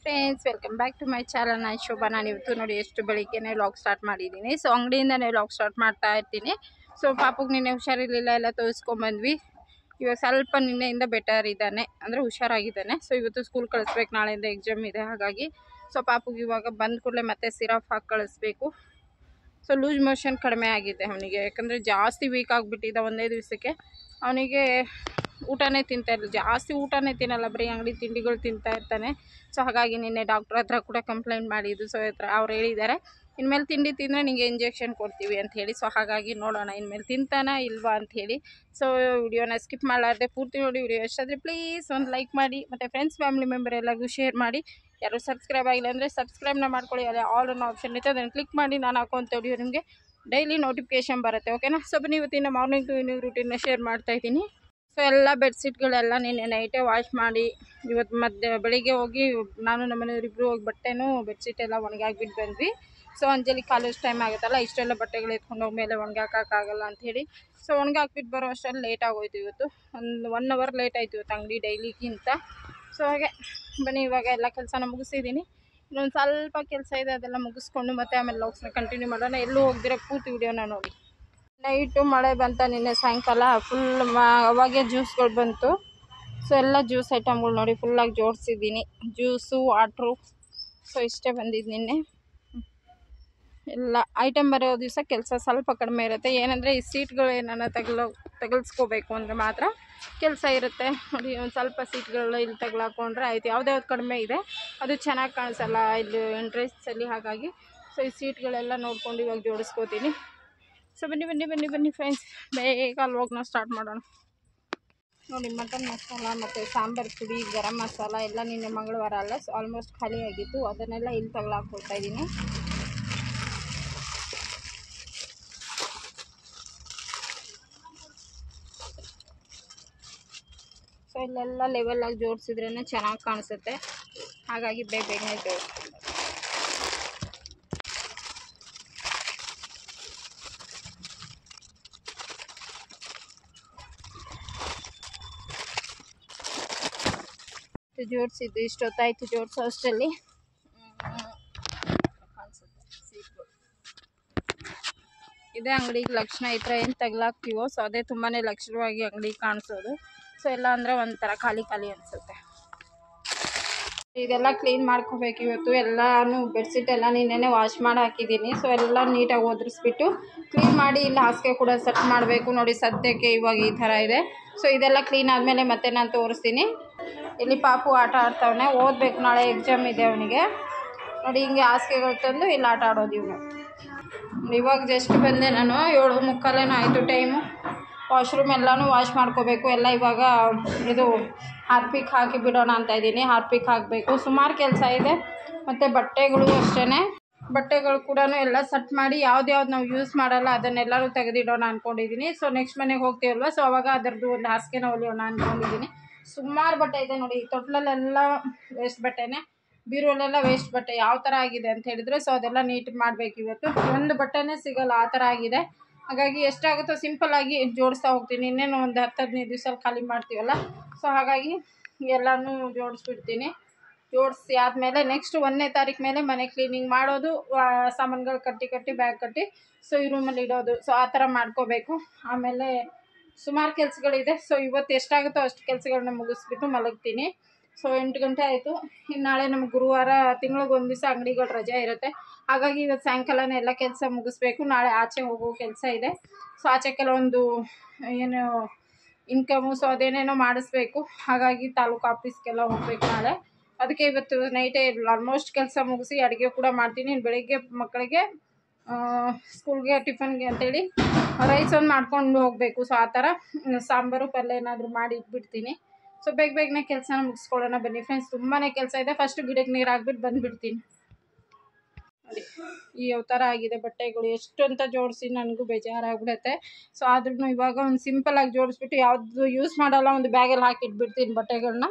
Friends, welcome back to my channel. ನಾನು ಶೋಭಾ. ನಾನು ಇವತ್ತು ನೋಡಿ ಎಷ್ಟು ಬೆಳಿಗ್ಗೆನೇ ವ್ಲಾಗ್ ಸ್ಟಾರ್ಟ್ ಮಾಡಿದ್ದೀನಿ. ಸೊ ಅಂಗಡಿಯಿಂದನೇ ವ್ಲಾಗ್ ಸ್ಟಾರ್ಟ್ ಮಾಡ್ತಾ ಇರ್ತೀನಿ. ಸೊ ಪಾಪುಗೆ ನಿನ್ನೆ ಹುಷಾರಿರಲಿಲ್ಲ, ಎಲ್ಲ ತೋರಿಸ್ಕೊಂಬಂದ್ವಿ. ಇವಾಗ ಸ್ವಲ್ಪ ನಿನ್ನೆಯಿಂದ ಬೆಟರ್ ಇದ್ದಾನೆ, ಅಂದರೆ ಹುಷಾರಾಗಿದ್ದಾನೆ. ಸೊ ಇವತ್ತು ಸ್ಕೂಲ್ ಕಳಿಸ್ಬೇಕು, ನಾಳೆಯಿಂದ ಎಕ್ಸಾಮ್ ಇದೆ. ಹಾಗಾಗಿ ಸೊ ಪಾಪುಗೆ ಇವಾಗ ಬಂದ ಕೂಡಲೇ ಮತ್ತೆ ಸಿರಪ್ ಹಾಕಿ ಕಳಿಸ್ಬೇಕು. ಸೊ ಲೂಸ್ ಮೋಷನ್ ಕಡಿಮೆ ಆಗಿದೆ ಅವನಿಗೆ, ಯಾಕಂದರೆ ಜಾಸ್ತಿ ವೀಕ್ ಆಗಿಬಿಟ್ಟಿದ್ದ ಒಂದೇ ದಿವಸಕ್ಕೆ. ಅವನಿಗೆ ಊಟನೇ ತಿಂತಾಯಿಲ್ಲ, ಜಾಸ್ತಿ ಊಟನೇ ತಿನ್ನಲ್ಲ, ಬರೀ ಅಂಗಡಿ ತಿಂಡಿಗಳು ತಿಂತಾ ಇರ್ತಾನೆ. ಸೊ ಹಾಗಾಗಿ ನಿನ್ನೆ ಡಾಕ್ಟ್ರ್ ಹತ್ರ ಕೂಡ ಕಂಪ್ಲೇಂಟ್ ಮಾಡಿದ್ದು. ಸೊ ಅವ್ರು ಹೇಳಿದ್ದಾರೆ, ಇನ್ಮೇಲೆ ತಿಂಡಿ ತಿಂದರೆ ನಿಮಗೆ ಇಂಜೆಕ್ಷನ್ ಕೊಡ್ತೀವಿ ಅಂತ ಹೇಳಿ. ಸೊ ಹಾಗಾಗಿ ನೋಡೋಣ ಇನ್ಮೇಲೆ ತಿಂತಾನ ಇಲ್ವಾ ಅಂತ ಹೇಳಿ. ಸೊ ವಿಡಿಯೋನ ಸ್ಕಿಪ್ ಮಾಡಲಾರ್ದೆ ಪೂರ್ತಿ ನೋಡಿ. ವಿಡಿಯೋ ಎಷ್ಟಾದರೆ ಪ್ಲೀಸ್ ಒಂದು ಲೈಕ್ ಮಾಡಿ, ಮತ್ತು ಫ್ರೆಂಡ್ಸ್ ಫ್ಯಾಮಿಲಿ ಮೆಂಬರ್ ಎಲ್ಲರಿಗೂ ಶೇರ್ ಮಾಡಿ. ಯಾರು ಸಬ್ಸ್ಕ್ರೈಬ್ ಆಗಿಲ್ಲ ಅಂದರೆ ಸಬ್ಸ್ಕ್ರೈಬ್ನ ಮಾಡ್ಕೊಳ್ಳಿ. ಅದೇ ಆಲ್ ಅನ್ನೋ ಆಪ್ಷನ್ ಇತ್ತು, ಅದನ್ನು ಕ್ಲಿಕ್ ಮಾಡಿ ನಾನು ಹಾಕೋಂಥ ವಿಡಿಯೋ ನಿಮಗೆ ಡೈಲಿ ನೋಟಿಫಿಕೇಷನ್ ಬರುತ್ತೆ. ಓಕೆನಾ? ಸೊ ಬನ್ನಿ ಇವತ್ತಿನ ಮಾರ್ನಿಂಗ್ ಟು ಈವ್ನಿಂಗ್ ರೂಟೀನ್ನ ಶೇರ್ ಮಾಡ್ತಾಯಿದ್ದೀನಿ. ಸೊ ಎಲ್ಲ ಬೆಡ್ಶೀಟ್ಗಳೆಲ್ಲ ನಿನ್ನೆ ನೈಟೇ ವಾಶ್ ಮಾಡಿ, ಇವತ್ತು ಬೆಳಿಗ್ಗೆ ಹೋಗಿ ನಾನು ನಮ್ಮ ಮನೆಯವರಿಬ್ಬರು ಹೋಗಿ ಬಟ್ಟೆನೂ ಬೆಡ್ಶೀಟ್ ಎಲ್ಲ ಒಣಗಾಕ್ಬಿಟ್ಟು ಬಂದ್ವಿ. ಸೊ ಅಂಜಲಿ ಕಾಲೇಜ್ ಟೈಮ್ ಆಗುತ್ತಲ್ಲ, ಇಷ್ಟೆಲ್ಲ ಬಟ್ಟೆಗಳು ಎತ್ಕೊಂಡು ಹೋಗ್ಮೇಲೆ ಒಣಗಾಕೋಕ್ಕಾಗಲ್ಲ ಅಂಥೇಳಿ ಸೊ ಒಣಗಾಕ್ಬಿಟ್ಟು ಬರೋ ಅಷ್ಟರಲ್ಲಿ ಲೇಟ್ ಆಗೋಯ್ತು. ಇವತ್ತು ಒಂದು 1 ಅವರ್ ಲೇಟ್ ಆಯಿತು ಇವತ್ತು ಅಂಗಡಿ ಡೈಲಿಗಿಂತ. ಸೊ ಹಾಗೆ ಬನ್ನಿ ಇವಾಗ ಎಲ್ಲ ಕೆಲಸನ ಮುಗಿಸಿದ್ದೀನಿ. ಇನ್ನೊಂದು ಸ್ವಲ್ಪ ಕೆಲಸ ಇದೆ, ಅದೆಲ್ಲ ಮುಗಿಸ್ಕೊಂಡು ಮತ್ತೆ ಆಮೇಲೆ ವ್ಲಾಗ್ಸ್ನ ಕಂಟಿನ್ಯೂ ಮಾಡೋಣ. ಎಲ್ಲೂ ಹೋಗ್ದಿರೋ ಪೂರ್ತಿ ವಿಡಿಯೋನ ನೋಡಿ. ನೈಟು ಮಳೆ ಬಂತ, ನಿನ್ನೆ ಸಾಯಂಕಾಲ ಫುಲ್ ಅವಾಗೆ ಜ್ಯೂಸ್ಗಳು ಬಂತು. ಸೊ ಎಲ್ಲ ಜ್ಯೂಸ್ ಐಟಮ್ಗಳು ನೋಡಿ ಫುಲ್ಲಾಗಿ ಜೋಡಿಸಿದ್ದೀನಿ, ಜ್ಯೂಸು ವಾಟ್ರು. ಸೊ ಇಷ್ಟೇ ಬಂದಿದ್ದು ನಿನ್ನೆ ಎಲ್ಲ ಐಟಮ್. ಬರೋ ದಿವಸ ಕೆಲಸ ಸ್ವಲ್ಪ ಕಡಿಮೆ ಇರುತ್ತೆ, ಏನಂದರೆ ಈ ಸೀಟ್ಗಳು ಏನಾರ ತಗಲ್ಸ್ಕೋಬೇಕು ಅಂದರೆ ಮಾತ್ರ ಕೆಲಸ ಇರುತ್ತೆ ನೋಡಿ. ಒಂದು ಸ್ವಲ್ಪ ಸೀಟ್ಗಳು ಇಲ್ಲಿ ತಗಲಾಕೊಂಡ್ರೆ ಆಯಿತು. ಯಾವುದ್ಯಾವ್ದು ಕಡಿಮೆ ಇದೆ ಅದು ಚೆನ್ನಾಗಿ ಕಾಣಿಸಲ್ಲ ಇಲ್ಲಿ ಎಂಟ್ರೆನ್ಸಲ್ಲಿ. ಹಾಗಾಗಿ ಸೊ ಈ ಸೀಟ್ಗಳೆಲ್ಲ ನೋಡ್ಕೊಂಡು ಇವಾಗ ಜೋಡಿಸ್ಕೋತೀನಿ. ಸೊ ಬನ್ನಿ ಫ್ರೆಂಡ್ಸ್, ಬೇಗ ವ್ಲಾಗ್ನ ಸ್ಟಾರ್ಟ್ ಮಾಡೋಣ. ನೋಡಿ ಮಟನ್ ಮಸಾಲ ಮತ್ತು ಸಾಂಬಾರು ಪುಡಿ, ಗರಂ ಮಸಾಲ ಎಲ್ಲ ನಿನ್ನೆ ಮಂಗಳವಾರ ಅಲ್ಲ, ಸೊ ಆಲ್ಮೋಸ್ಟ್ ಖಾಲಿ ಆಗಿತ್ತು. ಅದನ್ನೆಲ್ಲ ಇಲ್ಲಿ ತಗೊಳಾಕ್ಕೊಳ್ತಾ ಇದ್ದೀನಿ. ಸೊ ಇಲ್ಲೆಲ್ಲ ಲೆವೆಲಾಗಿ ಜೋಡಿಸಿದ್ರೇ ಚೆನ್ನಾಗಿ ಕಾಣಿಸುತ್ತೆ, ಹಾಗಾಗಿ ಬೇಗನೆ ಜೋಡಿಸ್ತೀನಿ. ಜೋಡಿಸಿದ್ದು ಇಷ್ಟೊತ್ತಾಯಿತು ಜೋಡಿಸೋ ಅಷ್ಟರಲ್ಲಿ. ಕಾಣಿಸುತ್ತೆ ಸೀಟ್ಗಳು. ಇದೇ ಅಂಗಡಿಗೆ ಲಕ್ಷಣ, ಈ ಥರ ಏನು ತಗಲಾಕ್ತೀವೋ ಸೊ ಅದೇ ತುಂಬಾ ಲಕ್ಷಣವಾಗಿ ಅಂಗಡಿಗೆ ಕಾಣಿಸೋದು. ಸೊ ಎಲ್ಲ ಅಂದರೆ ಒಂಥರ ಖಾಲಿ ಅನಿಸುತ್ತೆ. ಇದೆಲ್ಲ ಕ್ಲೀನ್ ಮಾಡ್ಕೋಬೇಕು ಇವತ್ತು. ಎಲ್ಲನೂ ಬೆಡ್ಶೀಟ್ ಎಲ್ಲ ನಿನ್ನೆ ವಾಶ್ ಮಾಡಿ ಹಾಕಿದ್ದೀನಿ. ಸೊ ಎಲ್ಲ ನೀಟಾಗಿ ಒದರಿಸ್ಬಿಟ್ಟು ಕ್ಲೀನ್ ಮಾಡಿ ಇಲ್ಲಿ ಹಾಸಿಗೆ ಕೂಡ ಸೆಟ್ ಮಾಡಬೇಕು. ನೋಡಿ ಸದ್ಯಕ್ಕೆ ಇವಾಗ ಈ ಥರ ಇದೆ. ಸೊ ಇದೆಲ್ಲ ಕ್ಲೀನ್ ಆದಮೇಲೆ ಮತ್ತೆ ನಾನು ತೋರಿಸ್ತೀನಿ. ಇಲ್ಲಿ ಪಾಪು ಆಟ ಆಡ್ತಾವನೆ, ಓದಬೇಕು, ನಾಳೆ ಎಕ್ಸಾಮ್ ಇದೆ ಅವನಿಗೆ. ನೋಡಿ ಹಿಂಗೆ ಹಾಸಿಗೆಗಳು ತಂದು ಇಲ್ಲಿ ಆಟ ಆಡೋದು ಇವನು. ಇವಾಗ ಜಸ್ಟ್ ಬಂದೆ ನಾನು, 7:45 ಆಯಿತು ಟೈಮು. ವಾಶ್ರೂಮ್ ಎಲ್ಲನೂ ವಾಶ್ ಮಾಡ್ಕೋಬೇಕು. ಎಲ್ಲ ಇವಾಗ ಇದು ಹಾರ್ಪಿಕ್ ಹಾಕಿ ಬಿಡೋಣ ಅಂತ ಇದ್ದೀನಿ. ಹಾರ್ಪಿಕ್ ಹಾಕಬೇಕು, ಸುಮಾರು ಕೆಲಸ ಇದೆ. ಮತ್ತು ಬಟ್ಟೆಗಳು ಅಷ್ಟೇ, ಬಟ್ಟೆಗಳು ಕೂಡ ಎಲ್ಲ ಸೆಟ್ ಮಾಡಿ ಯಾವ್ದು ನಾವು ಯೂಸ್ ಮಾಡಲ್ಲ ಅದನ್ನೆಲ್ಲರೂ ತೆಗೆದಿಡೋಣ ಅಂದ್ಕೊಂಡಿದ್ದೀನಿ. ಸೊ ನೆಕ್ಸ್ಟ್ ಮನೆಗೆ ಹೋಗ್ತೀವಲ್ವ, ಸೊ ಅವಾಗ ಅದರದ್ದು ಒಂದು ಹಾಸಿಗೆನ ಹೊಲಿಯೋಣ ಅಂದ್ಕೊಂಡಿದ್ದೀನಿ. ಸುಮಾರು ಬಟ್ಟೆ ಇದೆ ನೋಡಿ. ತೊಟ್ಲಲ್ಲೆಲ್ಲ ವೇಸ್ಟ್ ಬಟ್ಟೆನೇ, ಬೀರುವಲ್ಲೆಲ್ಲ ವೇಸ್ಟ್ ಬಟ್ಟೆ. ಯಾವ ಥರ ಆಗಿದೆ ಅಂತ ಹೇಳಿದರೆ ಸೊ ಅದೆಲ್ಲ ನೀಟ್ ಮಾಡಬೇಕು. ಇವತ್ತು ಒಂದು ಬಟ್ಟೆನೇ ಸಿಗೋಲ್ಲ, ಆ ಥರ ಆಗಿದೆ. ಹಾಗಾಗಿ ಎಷ್ಟಾಗುತ್ತೋ ಸಿಂಪಲ್ಲಾಗಿ ಜೋಡಿಸ್ತಾ ಹೋಗ್ತೀನಿ. ಇನ್ನೇನು ಒಂದು 10-15 ದಿವಸದಲ್ಲಿ ಖಾಲಿ ಮಾಡ್ತೀವಲ್ಲ, ಸೊ ಹಾಗಾಗಿ ಎಲ್ಲನೂ ಜೋಡಿಸ್ಬಿಡ್ತೀನಿ. ಜೋಡಿಸಿ ಆದಮೇಲೆ ನೆಕ್ಸ್ಟ್ 1ನೇ ತಾರೀಕು ಮೇಲೆ ಮನೆ ಕ್ಲೀನಿಂಗ್ ಮಾಡೋದು, ಸಾಮಾನುಗಳು ಕಟ್ಟಿ ಬ್ಯಾಗ್ ಕಟ್ಟಿ ಸೊ ಈ ರೂಮಲ್ಲಿ ಇಡೋದು. ಸೊ ಆ ಥರ ಮಾಡ್ಕೋಬೇಕು. ಆಮೇಲೆ ಸುಮಾರು ಕೆಲಸಗಳಿದೆ. ಸೊ ಇವತ್ತು ಎಷ್ಟಾಗುತ್ತೋ ಅಷ್ಟು ಕೆಲಸಗಳನ್ನ ಮುಗಿಸ್ಬಿಟ್ಟು ಮಲಗ್ತೀನಿ. ಸೊ 8 ಗಂಟೆ ಆಯಿತು. ಇನ್ನು ನಾಳೆ ನಮ್ಗೆ ಗುರುವಾರ ತಿಂಗಳಿಗೆ 1 ದಿವಸ ಅಂಗಡಿಗಳು ರಜೆ ಇರುತ್ತೆ. ಹಾಗಾಗಿ ಇವತ್ತು ಸಾಯಂಕಾಲನೇ ಎಲ್ಲ ಕೆಲಸ ಮುಗಿಸ್ಬೇಕು. ನಾಳೆ ಆಚೆ ಹೋಗೋ ಕೆಲಸ ಇದೆ. ಸೊ ಆಚೆ ಕೆಲವೊಂದು ಏನು ಇನ್ಕಮು ಸೊ ಅದೇನೇನೋ ಮಾಡಿಸ್ಬೇಕು. ಹಾಗಾಗಿ ತಾಲೂಕು ಆಫೀಸ್ಗೆಲ್ಲ ಹೋಗ್ಬೇಕು ನಾಳೆ. ಅದಕ್ಕೆ ಇವತ್ತು ನೈಟೇ ಆಲ್ಮೋಸ್ಟ್ ಕೆಲಸ ಮುಗಿಸಿ ಅಡುಗೆ ಕೂಡ ಮಾಡ್ತೀನಿ. ಬೆಳಗ್ಗೆ ಮಕ್ಕಳಿಗೆ ಸ್ಕೂಲ್ಗೆ ಟಿಫನ್ಗೆ ಅಂತೇಳಿ ರೈಸ್ ಒಂದು ಮಾಡ್ಕೊಂಡು ಹೋಗಬೇಕು. ಸೊ ಆ ಥರ ಸಾಂಬಾರು ಪಲ್ಯ ಏನಾದರೂ ಮಾಡಿ ಇಟ್ಬಿಡ್ತೀನಿ. ಸೊ ಬೇಗನೆ ಕೆಲಸನ ಮುಗಿಸ್ಕೊಳ್ಳೋಣ ಬನ್ನಿ ಫ್ರೆಂಡ್ಸ್. ತುಂಬಾ ಕೆಲಸ ಇದೆ. ಫಸ್ಟು ಗಿಡಕ್ಕೆ ನೀರು ಹಾಕ್ಬಿಟ್ಟು ಬಂದುಬಿಡ್ತೀನಿ. ನೋಡಿ ಈ ಯಾವ ಥರ ಆಗಿದೆ ಬಟ್ಟೆಗಳು, ಎಷ್ಟು ಅಂತ ಜೋಡಿಸಿ ನನಗೂ ಬೇಜಾರಾಗ್ಬಿಡುತ್ತೆ. ಸೊ ಆದ್ರೂ ಇವಾಗ ಒಂದು ಸಿಂಪಲಾಗಿ ಜೋಡಿಸ್ಬಿಟ್ಟು ಯಾವುದು ಯೂಸ್ ಮಾಡಲ್ಲ ಒಂದು ಬ್ಯಾಗಲ್ಲಿ ಹಾಕಿಟ್ಬಿಡ್ತೀನಿ ಬಟ್ಟೆಗಳನ್ನ.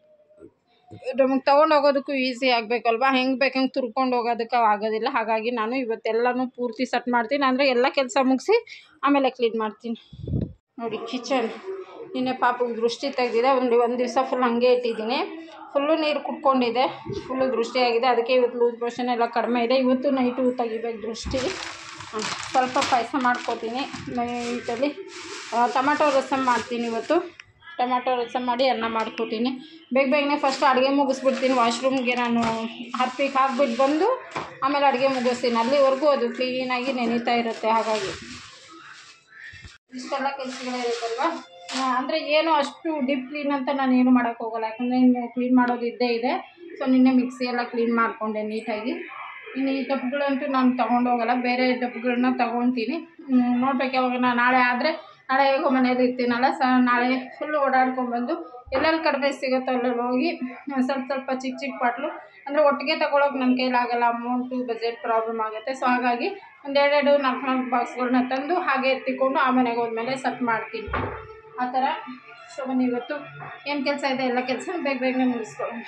ನಮಗೆ ತೊಗೊಂಡೋಗೋದಕ್ಕೂ ಈಸಿ ಆಗಬೇಕಲ್ವ, ಹೆಂಗೆ ಬೇಕಂಗೆ ತುರ್ಕೊಂಡು ಹೋಗೋದಕ್ಕೆ ಆಗೋದಿಲ್ಲ. ಹಾಗಾಗಿ ನಾನು ಇವತ್ತೆಲ್ಲನೂ ಪೂರ್ತಿ ಸೆಟ್ ಮಾಡ್ತೀನಿ. ಅಂದರೆ ಎಲ್ಲ ಕೆಲಸ ಮುಗಿಸಿ ಆಮೇಲೆ ಕ್ಲೀನ್ ಮಾಡ್ತೀನಿ. ನೋಡಿ ಕಿಚನ್ ನಿನ್ನೆ ಪಾಪಗೆ ದೃಷ್ಟಿ ತೆಗೆದಿದೆ. ಒಂದು ದಿವಸ ಫುಲ್ ಹಾಗೆ ಇಟ್ಟಿದ್ದೀನಿ. ಫುಲ್ಲು ನೀರು ಕುಟ್ಕೊಂಡಿದೆ, ಫುಲ್ಲು ದೃಷ್ಟಿಯಾಗಿದೆ. ಅದಕ್ಕೆ ಇವತ್ತು ಲೂಸ್ ಮೋಷನ್ ಎಲ್ಲ ಕಡಿಮೆ ಇದೆ. ಇವತ್ತು ನೈಟು ತೆಗಿಬೇಕು ದೃಷ್ಟಿ. ಸ್ವಲ್ಪ ಪಾಯಸ ಮಾಡ್ಕೋತೀನಿ ನೈಟಲ್ಲಿ. ಟೊಮೆಟೊ ರಸಮ್ ಮಾಡ್ತೀನಿ ಇವತ್ತು. ಟೊಮೆಟೊ ರಸಮ್ ಮಾಡಿ ಅನ್ನ ಮಾಡ್ಕೋತೀನಿ. ಬೇಗನೆ ಫಸ್ಟ್ ಅಡುಗೆ ಮುಗಿಸ್ಬಿಡ್ತೀನಿ. ವಾಶ್ರೂಮ್ಗೆ ನಾನು ಹಾರ್ಪಿಕ್ ಹಾಕ್ಬಿಟ್ಟು ಬಂದು ಆಮೇಲೆ ಅಡುಗೆ ಮುಗಿಸ್ತೀನಿ. ಅಲ್ಲಿವರೆಗೂ ಅದು ಕ್ಲೀನಾಗಿ ನೆನೀತಾ ಇರುತ್ತೆ. ಹಾಗಾಗಿ ಇಷ್ಟೆಲ್ಲ ಕೆಲಸಗಳಿರುತ್ತಲ್ವ, ಅಂದರೆ ಏನು ಅಷ್ಟು ಡೀಪ್ ಕ್ಲೀನ್ ಅಂತ ನಾನು ಏನು ಮಾಡೋಕ್ಕೆ ಹೋಗಲ್ಲ. ಯಾಕಂದರೆ ಇನ್ನು ಕ್ಲೀನ್ ಮಾಡೋದು ಇದ್ದೇ ಇದೆ. ಸೊ ನಿನ್ನೆ ಮಿಕ್ಸಿ ಎಲ್ಲ ಕ್ಲೀನ್ ಮಾಡಿಕೊಂಡೆ ನೀಟಾಗಿ. ಇನ್ನು ಈ ಡಬ್ಬುಗಳಂತೂ ನಾನು ತೊಗೊಂಡೋಗಲ್ಲ, ಬೇರೆ ಡಬ್ಬುಗಳನ್ನ ತೊಗೊತೀನಿ. ನೋಡ್ಬೇಕು ಯಾವಾಗ ನಾಳೆ ಆದರೆ ನಾಳೆ ಹೇಗೋ ಮನೇಲಿ ಇರ್ತೀನಲ್ಲ, ನಾಳೆ ಫುಲ್ಲು ಓಡಾಡ್ಕೊಂಡ್ಬಂದು ಎಲ್ಲೆಲ್ಲಿ ಕಡಿಮೆ ಸಿಗುತ್ತೋ ಅಲ್ಲಲ್ಲಿ ಹೋಗಿ ಸ್ವಲ್ಪ ಚಿಕ್ಕ ಬಾಟ್ಲು, ಅಂದರೆ ಒಟ್ಟಿಗೆ ತೊಗೊಳೋಕೆ ನನ್ನ ಕೈಲಾಗಲ್ಲ, ಅಮೌಂಟು ಬಜೆಟ್ ಪ್ರಾಬ್ಲಮ್ ಆಗುತ್ತೆ. ಸೊ ಹಾಗಾಗಿ ಒಂದೆರಡು 4 ಬಾಕ್ಸ್ಗಳನ್ನ ತಂದು ಹಾಗೆ ಎತ್ತಿಕೊಂಡು ಆ ಮನೆಗೆ ಹೋದ್ಮೇಲೆ ಸೆಟ್ ಮಾಡ್ತೀನಿ ಆ ಥರ. ಸೊ ಬನ್ನಿ ಇವತ್ತು ಏನು ಕೆಲಸ ಇದೆ ಎಲ್ಲ ಕೆಲಸ ಬೇಗನೆ ಮುಗಿಸ್ಕೊಳ್ಳೋಣ.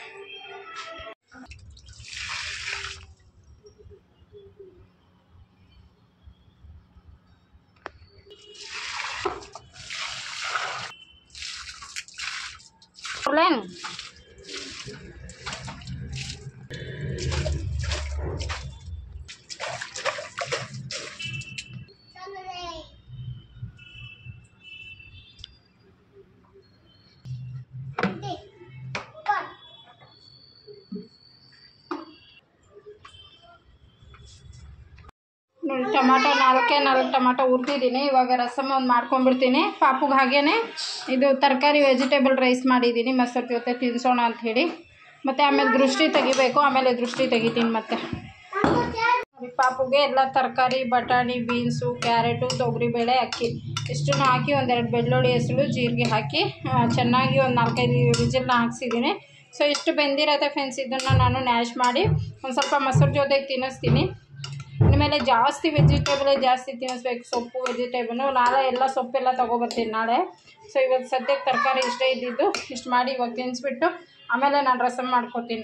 ನೋಡಿ ಟೊಮಾಟೊ 4 ಟೊಮಾಟೊ ಹುರಿದಿದ್ದೀನಿ. ಇವಾಗ ರಸಮ್ ಒಂದು ಮಾಡ್ಕೊಂಡ್ಬಿಡ್ತೀನಿ. ಪಾಪುಗೆ ಹಾಗೇ ಇದು ತರಕಾರಿ ವೆಜಿಟೇಬಲ್ ರೈಸ್ ಮಾಡಿದ್ದೀನಿ ಮೊಸರು ಜೊತೆ ತಿನ್ನಿಸೋಣ ಅಂಥೇಳಿ. ಮತ್ತು ಆಮೇಲೆ ದೃಷ್ಟಿ ತೆಗಿಬೇಕು, ಆಮೇಲೆ ದೃಷ್ಟಿ ತೆಗಿತೀನಿ. ಮತ್ತು ಪಾಪುಗೆ ಎಲ್ಲ ತರಕಾರಿ ಬಟಾಣಿ, ಬೀನ್ಸು, ಕ್ಯಾರೆಟು, ತೊಗರಿಬೇಳೆ, ಅಕ್ಕಿ ಇಷ್ಟನ್ನು ಹಾಕಿ 1-2 ಬೆಳ್ಳುಳ್ಳಿ ಹೆಸರು ಜೀರಿಗೆ ಹಾಕಿ ಚೆನ್ನಾಗಿ ಒಂದು 4-5 ವಿಜಿಲ್ನ ಹಾಕ್ಸಿದ್ದೀನಿ. ಸೊ ಇಷ್ಟು ಬೆಂದಿರತ್ತೆ ಫ್ರೆಂಡ್ಸ್. ಇದನ್ನು ನಾನು ನ್ಯಾಶ್ ಮಾಡಿ ಒಂದು ಸ್ವಲ್ಪ ಮೊಸರು ಜೊತೆಗೆ ತಿನ್ನಿಸ್ತೀನಿ. ಇನ್ಮೇಲೆ ಜಾಸ್ತಿ ವೆಜಿಟೇಬಲೇ ಜಾಸ್ತಿ ತಿನ್ನಿಸ್ಬೇಕು, ಸೊಪ್ಪು ವೆಜಿಟೇಬಲು. ನಾಳೆ ಎಲ್ಲ ಸೊಪ್ಪೆಲ್ಲ ತೊಗೊಬರ್ತೀನಿ ನಾಳೆ. ಸೊ ಇವತ್ತು ಸದ್ಯಕ್ಕೆ ತರಕಾರಿ ಇಷ್ಟೇ ಇದ್ದಿದ್ದು, ಇಷ್ಟು ಮಾಡಿ ಇವಾಗ ತಿನ್ನಿಸ್ಬಿಟ್ಟು ಆಮೇಲೆ ನಾನು ರಸಮ್ ಮಾಡ್ಕೊತೀನಿ.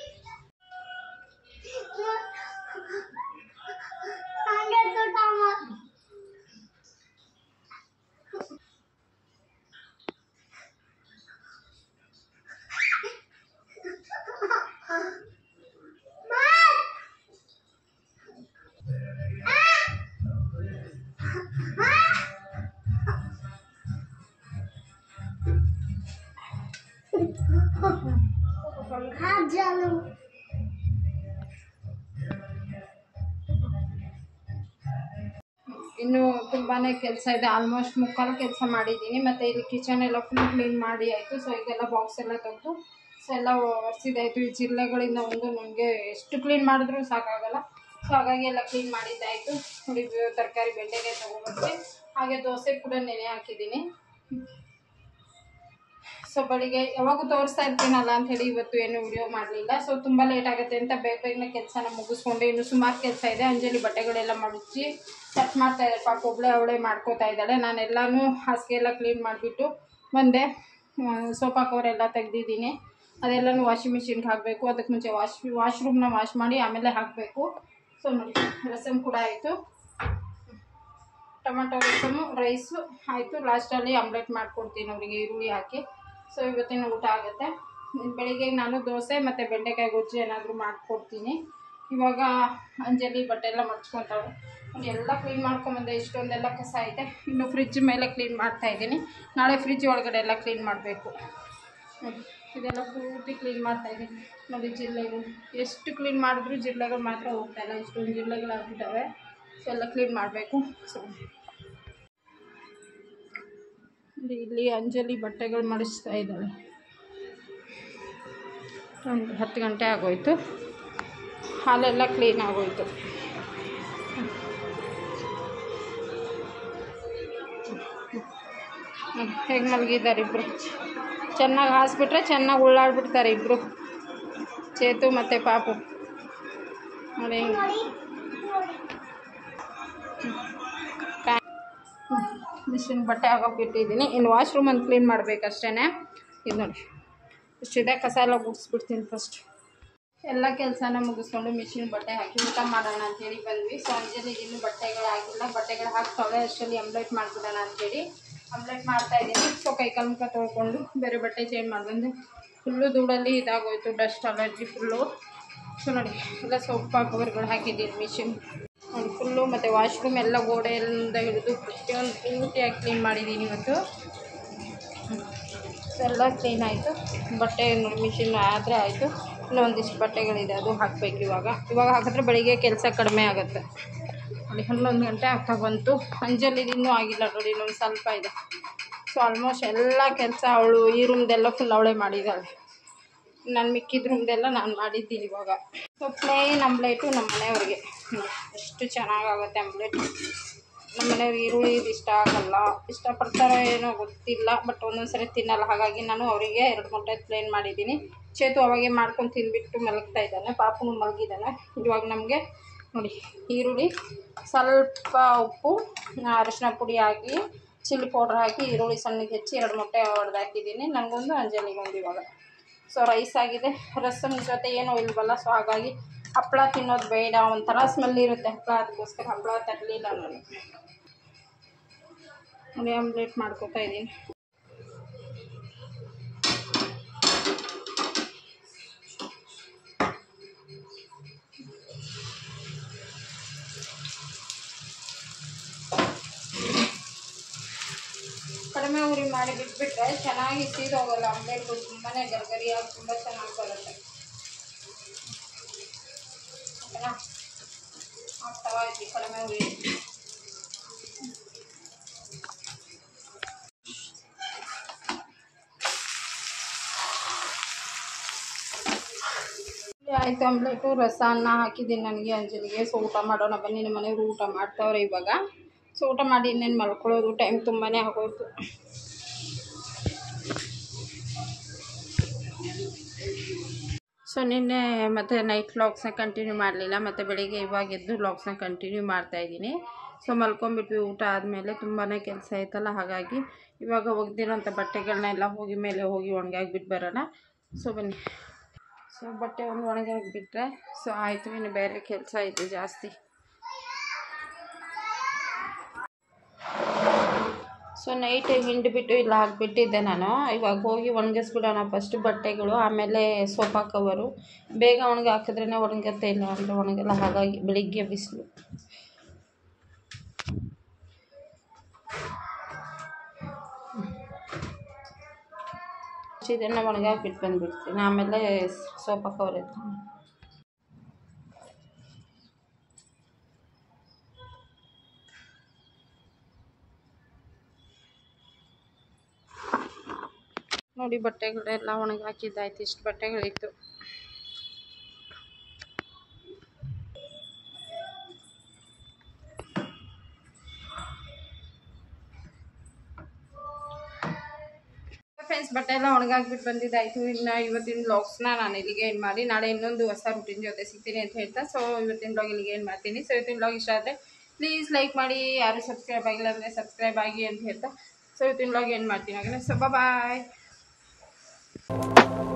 ಇನ್ನೂ ತುಂಬಾ ಕೆಲಸ ಇದೆ. ಆಲ್ಮೋಸ್ಟ್ ಮುಕ್ಕಾಲು ಕೆಲಸ ಮಾಡಿದ್ದೀನಿ. ಮತ್ತು ಇಲ್ಲಿ ಕಿಚನ್ ಎಲ್ಲ ಫುಲ್ ಕ್ಲೀನ್ ಮಾಡಿ ಆಯಿತು. ಸೊ ಇದೆಲ್ಲ ಬಾಕ್ಸ್ ಎಲ್ಲ ತೆಗೆದು ಸೊ ಎಲ್ಲ ಒರೆಸಿದಾಯಿತು. ಈ ಜಿರಳೆಗಳಿಂದ ಒಂದು ನನಗೆ ಎಷ್ಟು ಕ್ಲೀನ್ ಮಾಡಿದ್ರೂ ಸಾಕಾಗಲ್ಲ. ಸೊ ಹಾಗಾಗಿ ಎಲ್ಲ ಕ್ಲೀನ್ ಮಾಡಿದ್ದಾಯಿತು. ನೋಡಿ ತರಕಾರಿ ಬೆಂಡೆಕಾಯಿ ತೊಗೊಬರ್ತೀನಿ. ಹಾಗೆ ದೋಸೆ ಕೂಡ ನೆನೆ ಹಾಕಿದ್ದೀನಿ. ಸೊ ಬೆಳಿಗ್ಗೆ ಯಾವಾಗೂ ತೋರಿಸ್ತಾ ಇರ್ತೀನಲ್ಲ ಅಂಥೇಳಿ ಇವತ್ತು ಏನು ವಿಡಿಯೋ ಮಾಡಲಿಲ್ಲ. ಸೊ ತುಂಬ ಲೇಟ್ ಆಗುತ್ತೆ ಅಂತ ಬೇಗನೆ ಕೆಲಸನ ಮುಗಿಸ್ಕೊಂಡು ಇನ್ನು ಸುಮಾರು ಕೆಲಸ ಇದೆ. ಅಂಜಲಿ ಬಟ್ಟೆಗಳೆಲ್ಲ ಮಡಚಿ ಸೆಟ್ ಮಾಡ್ತಾಯಿದ್ದಾರೆ. ಪಾಪ ಅವಳೇ ಮಾಡ್ಕೋತಾ ಇದ್ದಾಳೆ. ನಾನೆಲ್ಲನೂ ಹಾಸಿಗೆ ಎಲ್ಲ ಕ್ಲೀನ್ ಮಾಡಿಬಿಟ್ಟು ಬಂದೆ. ಸೋಫಾ ಕವರೆಲ್ಲ ತೆಗೆದಿದ್ದೀನಿ. ಅದೆಲ್ಲನೂ ವಾಷಿಂಗ್ ಮಿಷಿನ್ಗೆ ಹಾಕಬೇಕು. ಅದಕ್ಕೆ ಮುಂಚೆ ವಾಶ್ರೂಮ್ನ ವಾಶ್ ಮಾಡಿ ಆಮೇಲೆ ಹಾಕಬೇಕು. ಸೊ ನೋಡಿ ರಸಮ್ ಕೂಡ ಆಯಿತು, ಟೊಮೆಟೊ ರಸಮು ರೈಸು ಆಯಿತು. ಲಾಸ್ಟಲ್ಲಿ ಆಮ್ಲೆಟ್ ಮಾಡ್ಕೊಡ್ತೀನಿ ಅವರಿಗೆ ಈರುಳ್ಳಿ ಹಾಕಿ. ಸೊ ಇವತ್ತಿನ ಊಟ ಆಗುತ್ತೆ. ಬೆಳಿಗ್ಗೆ ನಾನು ದೋಸೆ ಮತ್ತು ಬೆಂಡೆಕಾಯಿ ಗೊಜ್ಜು ಏನಾದರೂ ಮಾಡಿಕೊಡ್ತೀನಿ. ಇವಾಗ ಅಂಜಲಿ ಬಟ್ಟೆ ಎಲ್ಲ ಮಡ್ಚ್ಕೊತಾವೆ. ಎಲ್ಲ ಕ್ಲೀನ್ ಮಾಡ್ಕೊಂಬಂದೆ. ಇಷ್ಟೊಂದೆಲ್ಲ ಕಸ ಐತೆ. ಇನ್ನು ಫ್ರಿಜ್ ಮೇಲೆ ಕ್ಲೀನ್ ಮಾಡ್ತಾಯಿದ್ದೀನಿ. ನಾಳೆ ಫ್ರಿಜ್ ಒಳಗಡೆ ಎಲ್ಲ ಕ್ಲೀನ್ ಮಾಡಬೇಕು. ಇದೆಲ್ಲ ಪೂರ್ತಿ ಕ್ಲೀನ್ ಮಾಡ್ತಾಯಿದ್ದೀನಿ. ನೋಡಿ ಜಿರಳೆಗಳು ಎಷ್ಟು ಕ್ಲೀನ್ ಮಾಡಿದ್ರು ಜಿರಳೆಗಳು ಮಾತ್ರ ಹೋಗ್ತಾಯಿಲ್ಲ. ಇಷ್ಟೊಂದು ಜಿರಳೆಗಳು ಆಗಿದ್ದಾವೆ. ಸೊ ಎಲ್ಲ ಕ್ಲೀನ್ ಮಾಡಬೇಕು. ಸೊ ಇಲ್ಲಿ ಅಂಜಲಿ ಬಟ್ಟೆಗಳು ಮಡಿಸ್ತಾ ಇದ್ದಾಳೆ. ಒಂದು 10 ಗಂಟೆ ಆಗೋಯ್ತು. ಹಾಲೆಲ್ಲ ಕ್ಲೀನ್ ಆಗೋಯ್ತು. ಹೇಗೆ ಮಲಗಿದ್ದಾರೆ ಇಬ್ಬರು. ಚೆನ್ನಾಗಿ ಹಾಸ್ಬಿಟ್ರೆ ಚೆನ್ನಾಗಿ ಉಳ್ಳಾಡ್ಬಿಡ್ತಾರೆ ಇಬ್ಬರು, ಚೇತು ಮತ್ತು ಪಾಪು. ನೋಡಿ ಮಿಷಿನ್ ಬಟ್ಟೆ ಆಗೋಕೆ ಇಟ್ಟಿದ್ದೀನಿ. ಇನ್ನು ವಾಶ್ರೂಮ್ ಒಂದು ಕ್ಲೀನ್ ಮಾಡಬೇಕಷ್ಟೇ. ಇದು ನೋಡಿ ಇಷ್ಟಿದೆ. ಕಸ ಎಲ್ಲ ಗುಡಿಸ್ಬಿಡ್ತೀನಿ ಫಸ್ಟ್. ಎಲ್ಲ ಕೆಲಸನ ಮುಗಿಸ್ಕೊಂಡು ಮಿಷಿನ್ ಬಟ್ಟೆ ಹಾಕಿ ಊಟ ಮಾಡೋಣ ಅಂಥೇಳಿ ಬಂದ್ವಿ. ಸೊ ಅಂಜಲಿಗೆ ಇನ್ನೂ ಬಟ್ಟೆಗಳು ಹಾಕಿಲ್ಲ. ಬಟ್ಟೆಗಳು ಹಾಕ್ತಾವೆ ಅಷ್ಟರಲ್ಲಿ ಆಮ್ಲೆಟ್ ಮಾಡಿಬಿಡೋಣ ಅಂಥೇಳಿ. ಆಮ್ಲೆಟ್ ಮಾಡ್ತಾಯಿದ್ದೀನಿ. ಸೊ ಕೈಕಾಲು ಮುಖ ತೊಳ್ಕೊಂಡು ಬೇರೆ ಬಟ್ಟೆ ಚೇಂಜ್ ಮಾಡಿಬಂದು ಫುಲ್ಲು ಧೂಳಲ್ಲಿ ಇದಾಗೋಯ್ತು, ಡಸ್ಟ್ ಅಲರ್ಜಿ ಫುಲ್ಲು. ಸೊ ನೋಡಿ ಎಲ್ಲ ಸೋಪ್ ಕವರ್ಗಳು ಹಾಕಿದ್ದೀನಿ ಮಿಷಿನ್ ನೋಡಿ ಫುಲ್ಲು. ಮತ್ತು ವಾಶ್ರೂಮ್ ಎಲ್ಲ ಗೋಡೆಯಿಂದ ಹಿಡಿದು ಪ್ರತಿಯೊಂದು ಪೂರ್ತಿಯಾಗಿ ಕ್ಲೀನ್ ಮಾಡಿದ್ದೀನಿ ಇವತ್ತು. ಎಲ್ಲ ಕ್ಲೀನ್ ಆಯಿತು. ಬಟ್ಟೆ ನೋಡಿ ಮಿಷಿನ್ ಆದರೆ ಆಯಿತು. ಇನ್ನೊಂದಿಷ್ಟು ಬಟ್ಟೆಗಳಿದೆ, ಅದು ಹಾಕಬೇಕು ಇವಾಗ ಹಾಕಿದ್ರೆ ಬೆಳಿಗ್ಗೆ ಕೆಲಸ ಕಡಿಮೆ ಆಗುತ್ತೆ ನೋಡಿ. 11 ಗಂಟೆ ಆಗ್ತಾ ಬಂತು. ಅಂಜಲಿದಿನ್ನೂ ಆಗಿಲ್ಲ ನೋಡಿ, ಇನ್ನೊಂದು ಸ್ವಲ್ಪ ಇದೆ. ಸೊ ಆಲ್ಮೋಸ್ಟ್ ಎಲ್ಲ ಕೆಲಸ ಅವಳು ಈ ರೂಮ್ದೆಲ್ಲ ಫುಲ್ ಅವಳೇ ಮಾಡಿದ್ದಾಳೆ. ನಾನು ಮಿಕ್ಕಿದ ರೂಮ್ದೆಲ್ಲ ನಾನು ಮಾಡಿದ್ದೀನಿ ಇವಾಗ. ಸೊ ಪ್ಲೇನ್ ಆಮ್ಲೆಟು ನಮ್ಮ ಮನೆಯವ್ರಿಗೆ ಎಷ್ಟು ಚೆನ್ನಾಗಾಗುತ್ತೆ ಆಮ್ಲೆಟ್. ನಮ್ಮ ಮನೆಯವ್ರಿಗೆ ಈರುಳ್ಳಿ ಇಷ್ಟ ಆಗಲ್ಲ, ಇಷ್ಟಪಡ್ತಾರೋ ಏನೋ ಗೊತ್ತಿಲ್ಲ, ಬಟ್ ಒಂದೊಂದು ಸರಿ ತಿನ್ನಲ್ಲ. ಹಾಗಾಗಿ ನಾನು ಅವರಿಗೆ 2 ಮೊಟ್ಟೆ ಪ್ಲೇನ್ ಮಾಡಿದ್ದೀನಿ. ಚೇತು ಅವಾಗೆ ಮಾಡ್ಕೊಂಡು ತಿಂದುಬಿಟ್ಟು ಮಲಗ್ತಾ ಇದ್ದಾನೆ, ಪಾಪನು ಮಲಗಿದ್ದಾನೆ. ಇವಾಗ ನಮಗೆ ನೋಡಿ ಈರುಳ್ಳಿ, ಸ್ವಲ್ಪ ಉಪ್ಪು, ಅರಿಶಿನ ಪುಡಿ ಹಾಕಿ, ಚಿಲ್ಲಿ ಪೌಡ್ರ್ ಹಾಕಿ, ಈರುಳ್ಳಿ ಸಣ್ಣಗೆ ಹೆಚ್ಚಿ 2 ಮೊಟ್ಟೆ ಹೊಡೆದು ಹಾಕಿದ್ದೀನಿ. ನನಗೊಂದು ಅಂಜಲಿಗೊಂದು ಇವಾಗ. ಸೊ ರೈಸ್ ಆಗಿದೆ. ರಸಮ್ ಜೊತೆ ಏನೂ ಇಲ್ವಲ್ಲ, ಸೊ ಹಾಗಾಗಿ ಹಪ್ಪಳ ತಿನ್ನೋದು ಬೇಡ, ಒಂಥರ ಸ್ಮೆಲ್ ಇರುತ್ತೆ ಹಪ್ಪಳ, ಅದಕ್ಕೋಸ್ಕರ ಹಪ್ಪಳ ತರಲಿಲ್ಲ ನಾನು. ನೋಡಿ ಆಮ್ಲೆಟ್ ಮಾಡ್ಕೊತಾ ಇದ್ದೀನಿ. ಕಡಿಮೆ ಉರಿ ಮಾಡಿ ಬಿಟ್ಬಿಟ್ರೆ ಚೆನ್ನಾಗಿ ಸೀದೋಗಲ್ಲ ಆಮ್ಲೆಟ್ಗಳು. ತುಂಬಾ ಗರಿಗರಿಯಾಗಿ ತುಂಬ ಚೆನ್ನಾಗಿ ಬರುತ್ತೆ. ಓಕೆನಾ, ಆಗ್ತಾವ ಇದ್ವಿ ಕಡಿಮೆ ಉರಿ. ಆಯಿತು ಆಮ್ಲೆಟು. ರಸ ಅನ್ನ ಹಾಕಿದ್ದೀನಿ ನನಗೆ ಅಂಜಲಿಗೆ. ಸೊ ಊಟ ಮಾಡೋಣ ಬನ್ನಿ. ನಮ್ಮ ಮನೆಯವರು ಊಟ ಮಾಡ್ತಾವ್ರೆ ಇವಾಗ. ಸೊ ಊಟ ಮಾಡಿ ಇನ್ನೇನು ಮಲ್ಕೊಳ್ಳೋದು, ಟೈಮ್ ತುಂಬಾ ಆಗೋಯ್ತು. ಸೊ ನಿನ್ನೆ ಮತ್ತು ನೈಟ್ ವ್ಲಾಗ್ಸ್ನ ಕಂಟಿನ್ಯೂ ಮಾಡಲಿಲ್ಲ, ಮತ್ತು ಬೆಳಿಗ್ಗೆ ಇವಾಗ ಎದ್ದು ವ್ಲಾಗ್ಸ್ನ ಕಂಟಿನ್ಯೂ ಮಾಡ್ತಾಯಿದ್ದೀನಿ. ಸೊ ಮಲ್ಕೊಂಬಿಟ್ವಿ ಊಟ ಆದಮೇಲೆ. ತುಂಬಾ ಕೆಲಸ ಆಯ್ತಲ್ಲ, ಹಾಗಾಗಿ ಇವಾಗ ಒಗ್ದಿರೋಂಥ ಬಟ್ಟೆಗಳನ್ನೆಲ್ಲ ಹೋಗಿ ಮೇಲೆ ಹೋಗಿ ಒಣಗಾಕ್ಬಿಟ್ಟು ಬರೋಣ. ಸೊ ಬನ್ನಿ. ಸೊ ಬಟ್ಟೆ ಒಂದು ಒಣಗಾಕ್ಬಿಟ್ರೆ ಸೊ ಆಯಿತು. ಇನ್ನು ಬೇರೆ ಕೆಲಸ ಐತೆ ಜಾಸ್ತಿ. ಸೊ ನೈಟ್ ಹಿಂಡಿಬಿಟ್ಟು ಇಲ್ಲ ಹಾಕ್ಬಿಟ್ಟಿದ್ದೆ ನಾನು. ಇವಾಗ ಹೋಗಿ ಒಣಗಿಸ್ಬಿಡೋಣ ಫಸ್ಟು ಬಟ್ಟೆಗಳು, ಆಮೇಲೆ ಸೋಫಾ ಕವರು. ಬೇಗ ಹಾಕಿದ್ರೇ ಒಣಗುತ್ತೆ, ಇಲ್ಲ ಅಂದರೆ ಒಣಗಲ್ಲ. ಹಾಗಾಗಿ ಬೆಳಿಗ್ಗೆ ಬಿಸಿಲು. ಇದನ್ನು ಒಣಗಾಕ್ಬಿಟ್ಟು ಬಂದುಬಿಡ್ತೀನಿ, ಆಮೇಲೆ ಸೋಫಾ ಕವರ್ ಎತ್ತೀನಿ. ನೋಡಿ ಬಟ್ಟೆಗಳೆಲ್ಲ ಒಣಗಾಕಿದ್ದಾಯ್ತು. ಇಷ್ಟು ಬಟ್ಟೆಗಳಿತ್ತು. ಫ್ರೆಂಡ್ಸ್ ಬಟ್ಟೆ ಎಲ್ಲ ಒಣಗಾಕ್ಬಿಟ್ಟು ಬಂದಿದ್ದಾಯಿತು. ಇನ್ನು ಇವತ್ತಿನ ವ್ಲಾಗ್ಸ್ನ ನಾನು ಇಲ್ಲಿಗೆ ಏನು ಮಾಡಿ, ನಾಳೆ ಇನ್ನೊಂದು ಹೊಸ ರೂಟೀನ್ ಜೊತೆ ಸಿಗ್ತೀನಿ ಅಂತ ಹೇಳ್ತಾ ಸೊ ಇವತ್ತಿನ ವ್ಲಾಗ್ ಇಲ್ಲಿಗೆ ಏನು ಮಾಡ್ತೀನಿ. ಸೊ ಇವತ್ತಿನ ವ್ಲಾಗ್ ಇಷ್ಟ ಆದರೆ ಪ್ಲೀಸ್ ಲೈಕ್ ಮಾಡಿ, ಯಾರು ಸಬ್ಸ್ಕ್ರೈಬ್ ಆಗಿಲ್ಲ ಅಂದರೆ ಸಬ್ಸ್ಕ್ರೈಬ್ ಆಗಿ ಅಂತ ಹೇಳ್ತಾ ಸೊ ಇವತ್ತಿನ ವ್ಲಾಗ್ ಏನು ಮಾಡ್ತೀನಿ ಹಾಗೆ. ಸೊ ಬಾಯ್.